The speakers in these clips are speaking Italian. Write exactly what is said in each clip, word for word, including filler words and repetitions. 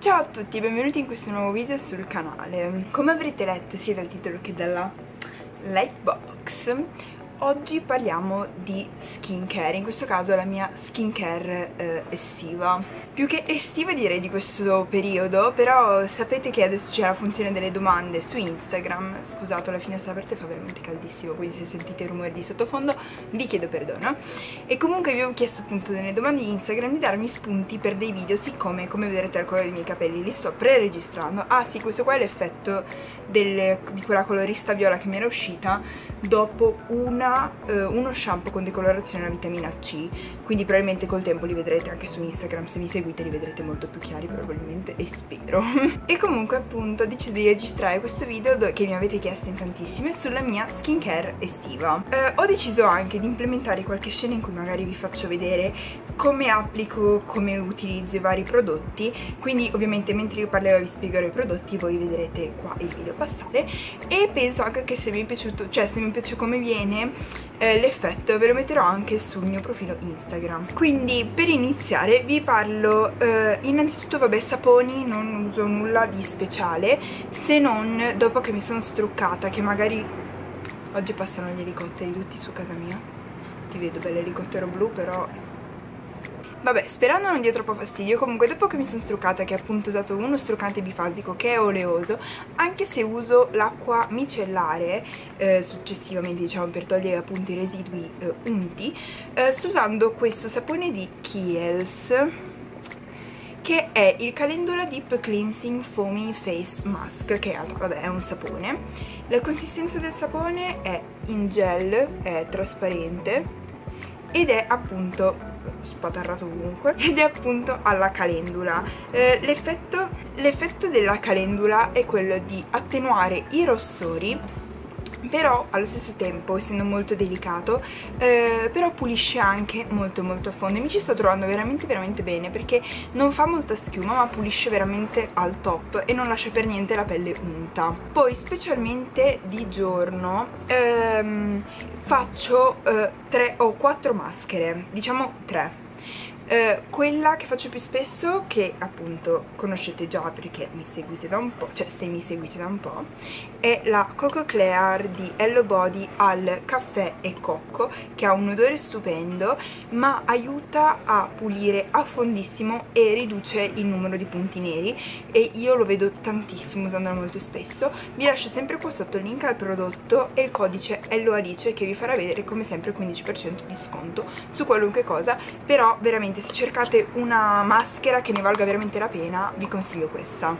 Ciao a tutti, benvenuti in questo nuovo video sul canale. Come avrete letto sia dal titolo che dalla lightbox, oggi parliamo di skincare, in questo caso la mia skincare eh, estiva. Più che estiva direi di questo periodo, però sapete che adesso c'è la funzione delle domande su Instagram. Scusate, la finestra aperta fa veramente caldissimo, quindi se sentite rumori di sottofondo vi chiedo perdono. E comunque vi avevo chiesto appunto nelle domande di Instagram di darmi spunti per dei video, siccome come vedrete al colore dei miei capelli li sto pre-registrando. Ah sì, questo qua è l'effetto di quella colorista viola che mi era uscita dopo una, eh, uno shampoo con decolorazione alla vitamina C, quindi probabilmente col tempo li vedrete anche su Instagram. Se mi seguite li vedrete molto più chiari probabilmente, e spero. E comunque appunto ho deciso di registrare questo video che mi avete chiesto in tantissime sulla mia skincare estiva. eh, ho deciso anche di implementare qualche scena in cui magari vi faccio vedere come applico, come utilizzo i vari prodotti, quindi ovviamente mentre io parlerò e vi spiegherò i prodotti voi vedrete qua il video passare. E penso anche che se mi è piaciuto, cioè se mi piace come viene eh, l'effetto, ve lo metterò anche sul mio profilo Instagram. Quindi per iniziare vi parlo eh, innanzitutto, vabbè, saponi non uso nulla di speciale, se non dopo che mi sono struccata, che magari oggi passano gli elicotteri tutti su casa mia, ti vedo bell'elicottero blu, però vabbè, sperando non dia troppo fastidio. Comunque dopo che mi sono struccata, che appunto ho usato uno struccante bifasico che è oleoso, anche se uso l'acqua micellare eh, successivamente, diciamo, per togliere appunto i residui eh, unti, eh, sto usando questo sapone di Kiehl's, che è il Calendula Deep Cleansing Foaming Face Mask, che vabbè è un sapone. La consistenza del sapone è in gel, è trasparente ed è appunto spatarrato ovunque, ed è appunto alla calendula. eh, l'effetto l'effetto della calendula è quello di attenuare i rossori, però allo stesso tempo, essendo molto delicato, eh, però pulisce anche molto molto a fondo, e mi ci sto trovando veramente veramente bene, perché non fa molta schiuma ma pulisce veramente al top e non lascia per niente la pelle unta. Poi specialmente di giorno ehm, faccio eh, tre o quattro maschere, diciamo tre. Uh, quella che faccio più spesso, che appunto conoscete già perché mi seguite da un po', cioè se mi seguite da un po', è la Coco Clear di Hello Body al caffè e cocco, che ha un odore stupendo ma aiuta a pulire a fondissimo e riduce il numero di punti neri, e io lo vedo tantissimo usandolo molto spesso. Vi lascio sempre qua sotto il link al prodotto e il codice Hello Alice, che vi farà vedere come sempre quindici per cento di sconto su qualunque cosa. Però veramente, se cercate una maschera che ne valga veramente la pena, vi consiglio questa.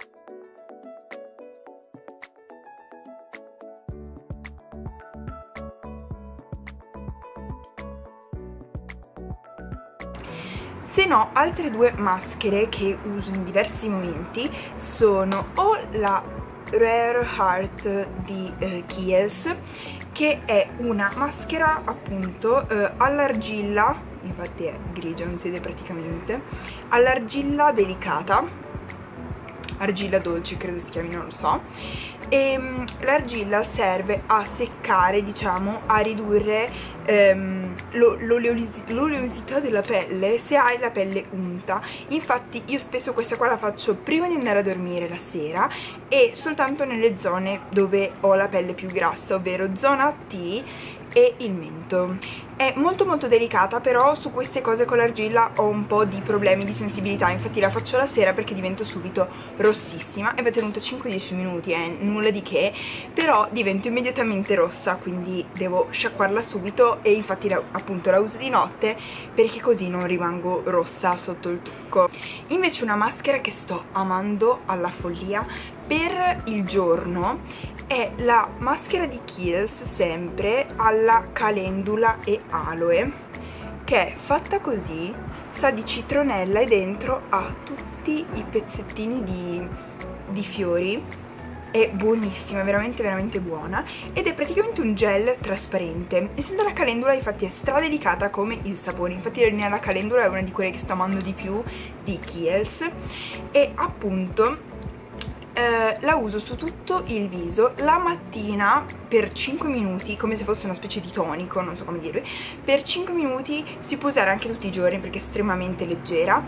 Se no, altre due maschere che uso in diversi momenti sono o la Rare Heart di eh, Kiehl's, che è una maschera appunto eh, all'argilla, infatti è grigia, non si vede praticamente, all'argilla delicata, argilla dolce credo si chiami, non lo so, e um, l'argilla serve a seccare, diciamo, a ridurre um, l'oleosità della pelle se hai la pelle unta. Infatti io spesso questa qua la faccio prima di andare a dormire la sera, e soltanto nelle zone dove ho la pelle più grassa, ovvero zona T e il mento. È molto molto delicata, però su queste cose con l'argilla ho un po' di problemi di sensibilità, infatti la faccio la sera perché divento subito rossissima, e va tenuta cinque dieci minuti, eh, nulla di che, però divento immediatamente rossa, quindi devo sciacquarla subito, e infatti la, appunto la uso di notte perché così non rimango rossa sotto il trucco. Invece una maschera che sto amando alla follia per il giorno è la maschera di Kiehl's, sempre alla calendula e aloe, che è fatta così, sa di citronella e dentro ha tutti i pezzettini di, di fiori. È buonissima, veramente veramente buona, ed è praticamente un gel trasparente. Essendo la calendula infatti è stradelicata come il sapone, infatti la linea della calendula è una di quelle che sto amando di più di Kiehl's, e appunto eh, la uso su tutto il viso la mattina per cinque minuti, come se fosse una specie di tonico, non so come dirvi. Per cinque minuti si può usare anche tutti i giorni perché è estremamente leggera,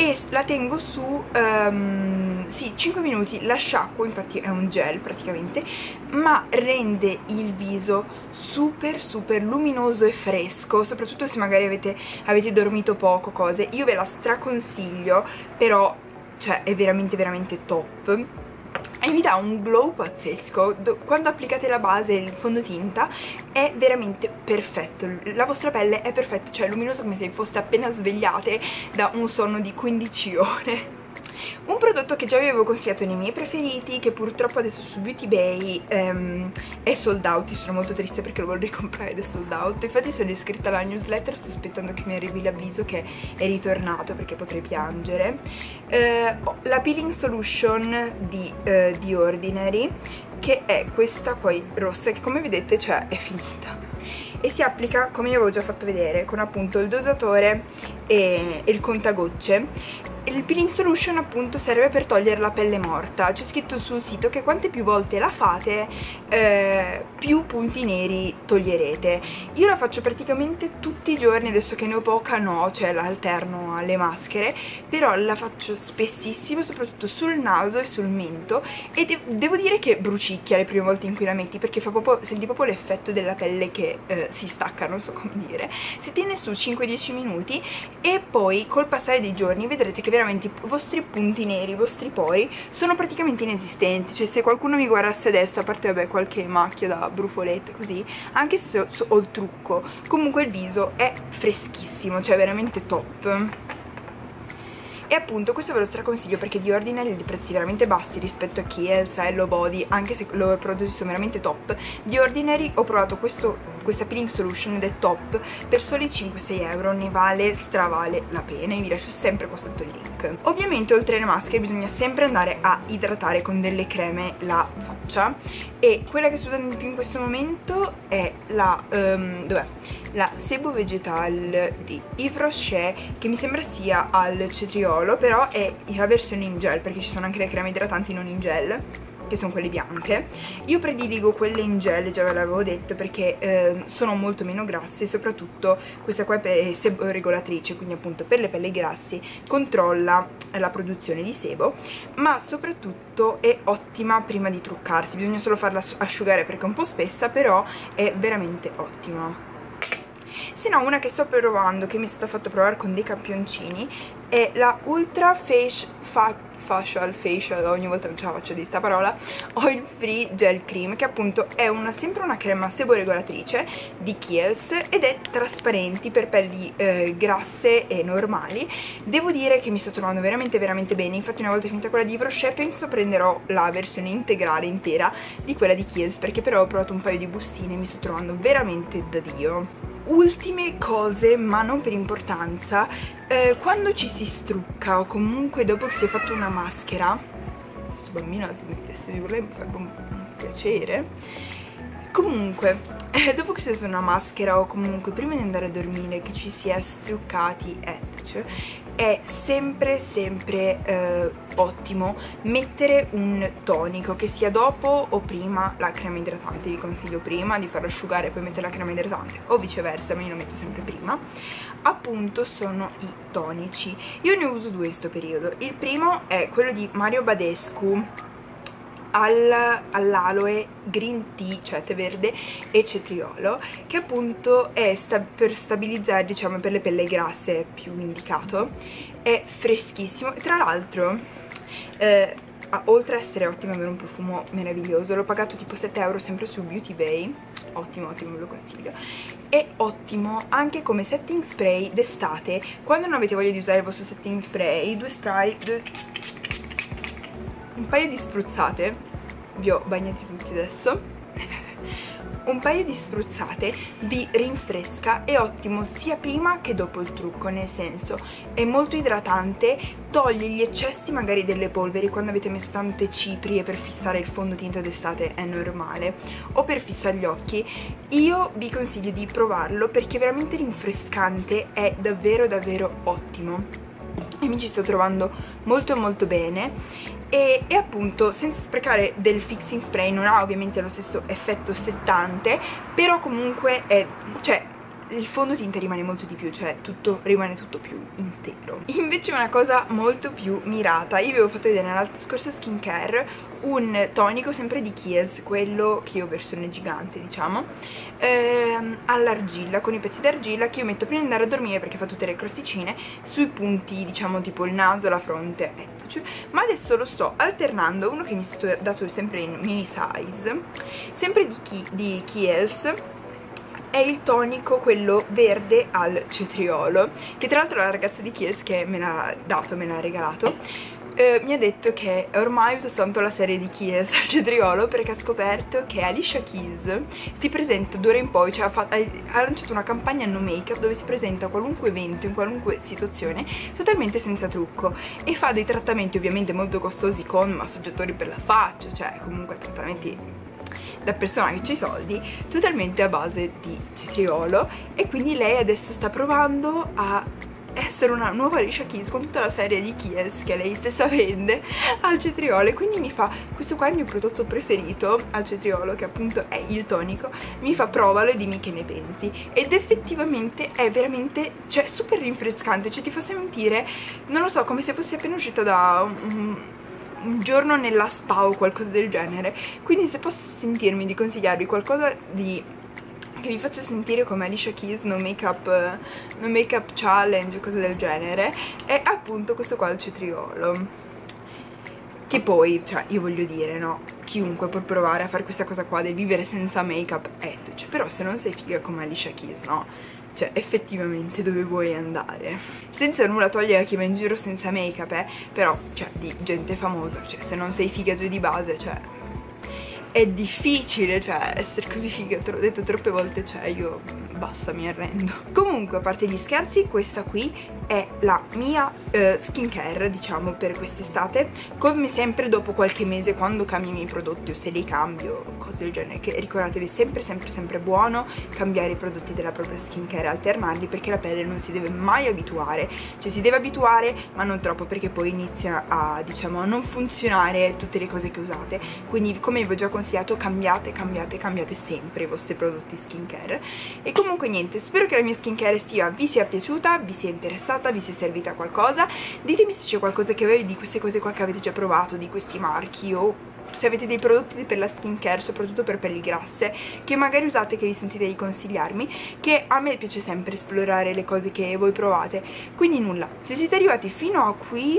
e la tengo su um, sì, cinque minuti, la sciacquo, infatti è un gel praticamente, ma rende il viso super super luminoso e fresco, soprattutto se magari avete, avete dormito poco, cose. Io ve la straconsiglio, però cioè è veramente veramente top e mi dà un glow pazzesco. Quando applicate la base e il fondotinta è veramente perfetto, la vostra pelle è perfetta, cioè luminosa come se foste appena svegliate da un sonno di quindici ore. Un prodotto che già vi avevo consigliato nei miei preferiti, che purtroppo adesso su Beauty Bay ehm, è sold out. Io sono molto triste perché lo vorrei comprare ed è sold out. Infatti sono iscritta alla newsletter, sto aspettando che mi arrivi l'avviso che è ritornato perché potrei piangere. eh, La peeling solution di eh, The Ordinary, che è questa qua rossa, che come vedete cioè è finita, e si applica come vi avevo già fatto vedere con appunto il dosatore e, e il contagocce. Il peeling solution appunto serve per togliere la pelle morta. C'è scritto sul sito che quante più volte la fate eh, più punti neri toglierete. Io la faccio praticamente tutti i giorni, adesso che ne ho poca no, cioè la alterno alle maschere, però la faccio spessissimo, soprattutto sul naso e sul mento, e de devo dire che brucicchia le prime volte in cui la metti, perché fa proprio, senti proprio l'effetto della pelle che eh, si stacca, non so come dire. Si tiene su cinque dieci minuti e poi col passare dei giorni vedrete che veramente i vostri punti neri, i vostri pori sono praticamente inesistenti. Cioè se qualcuno mi guardasse adesso, a parte vabbè qualche macchia da brufolette così, anche se ho il trucco, comunque il viso è freschissimo, cioè veramente top. E appunto questo ve lo straconsiglio perché The Ordinary ha dei prezzi veramente bassi rispetto a Kiehl's, Hello Body, anche se i loro prodotti sono veramente top. The Ordinary ho provato questo, questa peeling solution ed è top, per soli cinque sei euro, ne vale, stravale la pena, e vi lascio sempre qua sotto il link. Ovviamente oltre alle maschere bisogna sempre andare a idratare con delle creme la faccia, e quella che sto usando di più in questo momento è la, um, dov'è? La Sebo Vegetal di Yves Rocher, che mi sembra sia al cetriolo, però è la versione in gel, perché ci sono anche le creme idratanti non in gel, che sono quelle bianche. Io prediligo quelle in gel, già ve l'avevo detto, perché eh, sono molto meno grasse, e soprattutto questa qua è sebo-regolatrice, quindi appunto per le pelli grassi controlla la produzione di sebo, ma soprattutto è ottima prima di truccarsi. Bisogna solo farla asciugare perché è un po' spessa, però è veramente ottima. Se no, una che sto provando, che mi è stata fatta provare con dei campioncini, è la Ultra Face Fa Facial Facial, ogni volta non ce la faccio di sta parola, Oil Free Gel Cream, che appunto è una, sempre una crema sebo-regolatrice di Kiehl's ed è trasparenti per pelli eh, grasse e normali. Devo dire che mi sto trovando veramente veramente bene, infatti una volta finita quella di Yves Rocher penso prenderò la versione integrale intera di quella di Kiehl's, perché però ho provato un paio di bustine e mi sto trovando veramente da Dio. Ultime cose, ma non per importanza, eh, quando ci si strucca o comunque dopo che si è fatto una maschera, questo bambino la smettesse di urlare, mi farebbe un, un piacere. Comunque, eh, dopo che si è fatto una maschera o comunque prima di andare a dormire, che ci si è struccati, etc., è sempre sempre eh, ottimo mettere un tonico, che sia dopo o prima la crema idratante. Vi consiglio prima di farlo asciugare e poi mettere la crema idratante, o viceversa, ma io lo metto sempre prima. Appunto sono i tonici, io ne uso due in questo periodo. Il primo è quello di Mario Badescu al, all'aloe green tea, cioè tè verde e cetriolo, che appunto è sta per stabilizzare, diciamo, per le pelle grasse è più indicato. È freschissimo, tra l'altro eh, oltre a essere ottimo, avere un profumo meraviglioso, l'ho pagato tipo sette euro sempre su Beauty Bay, ottimo ottimo, ve lo consiglio. È ottimo anche come setting spray d'estate, quando non avete voglia di usare il vostro setting spray, due spray, due... un paio di spruzzate, vi ho bagnati tutti adesso, un paio di spruzzate vi rinfresca, è ottimo sia prima che dopo il trucco, nel senso è molto idratante, toglie gli eccessi magari delle polveri quando avete messo tante ciprie per fissare il fondotinta d'estate, è normale, o per fissare gli occhi. Io vi consiglio di provarlo perché è veramente rinfrescante, è davvero davvero ottimo e mi ci sto trovando molto molto bene. E, e appunto, senza sprecare del fixing spray, non ha ovviamente lo stesso effetto settante, però comunque è, cioè, il fondotinta rimane molto di più, cioè tutto rimane tutto più intero. Invece una cosa molto più mirata, io vi avevo fatto vedere nella scorsa skincare un tonico sempre di Kiehl's, quello che io ho versione gigante diciamo, ehm, all'argilla, con i pezzi d'argilla che io metto prima di andare a dormire perché fa tutte le crosticine sui punti diciamo tipo il naso, la fronte, eccoci. Ma adesso lo sto alternando, uno che mi è stato dato sempre in mini size, sempre di, Ki di Kiehl's, è il tonico quello verde al cetriolo, che tra l'altro la ragazza di Kiehl's che me l'ha dato, me l'ha regalato, eh, mi ha detto che ormai usa soltanto la serie di Kiehl's al cetriolo perché ha scoperto che Alicia Keys si presenta d'ora in poi, cioè ha, fatto, ha lanciato una campagna no make up dove si presenta a qualunque evento, in qualunque situazione, totalmente senza trucco, e fa dei trattamenti ovviamente molto costosi con massaggiatori per la faccia, cioè comunque trattamenti da persona che c'ha i soldi, totalmente a base di cetriolo. E quindi lei adesso sta provando a essere una nuova Alicia Keys con tutta la serie di Kiehl's che lei stessa vende al cetriolo, e quindi mi fa, questo qua è il mio prodotto preferito al cetriolo, che appunto è il tonico, mi fa provalo e dimmi che ne pensi. Ed effettivamente è veramente, cioè super rinfrescante, cioè ti fa sentire, non lo so, come se fossi appena uscita da un, un giorno nella spa o qualcosa del genere. Quindi se posso sentirmi di consigliarvi qualcosa di che vi faccia sentire come Alicia Keys no make up, no make up challenge, cose del genere, è appunto questo qua al cetriolo, che poi, cioè io voglio dire, no, chiunque può provare a fare questa cosa qua del vivere senza make up, eh, cioè, però se non sei figa come Alicia Keys, no, cioè effettivamente dove vuoi andare? Senza nulla togliere a chi va in giro senza make up, eh, però, cioè, di gente famosa, cioè se non sei figa già di base, cioè è difficile, cioè, essere così figa, te l'ho detto troppe volte, cioè, io basta, mi arrendo. Comunque, a parte gli scherzi, questa qui è la mia eh, skincare, diciamo, per quest'estate. Come sempre dopo qualche mese, quando cambio i miei prodotti o se li cambio, cose del genere, che ricordatevi, sempre, sempre, sempre buono cambiare i prodotti della propria skincare, alternarli, perché la pelle non si deve mai abituare, cioè si deve abituare, ma non troppo, perché poi inizia a, diciamo, a non funzionare tutte le cose che usate. Quindi, come vi ho già consigliato, cambiate, cambiate, cambiate sempre i vostri prodotti skincare. E comunque niente, spero che la mia skincare estiva vi sia piaciuta, vi sia interessata, vi sia servita a qualcosa. Ditemi se c'è qualcosa che avete di queste cose qua che avete già provato, di questi marchi, o se avete dei prodotti per la skincare, soprattutto per pelli grasse, che magari usate, che vi sentite di consigliarmi, che a me piace sempre esplorare le cose che voi provate. Quindi nulla, se siete arrivati fino a qui,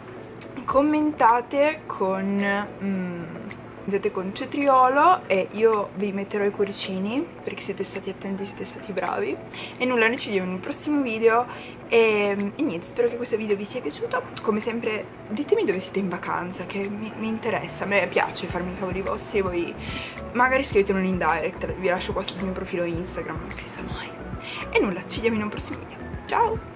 commentate con... Mm, vedete, con cetriolo, e io vi metterò i cuoricini perché siete stati attenti, siete stati bravi. E nulla, noi ci vediamo in un prossimo video e, e niente, spero che questo video vi sia piaciuto. Come sempre ditemi dove siete in vacanza, che mi, mi interessa, a me piace farmi i cavoli vostri, e voi magari scrivetelo in direct, vi lascio qua sul mio profilo Instagram, non si sa mai. E nulla, ci vediamo in un prossimo video, ciao!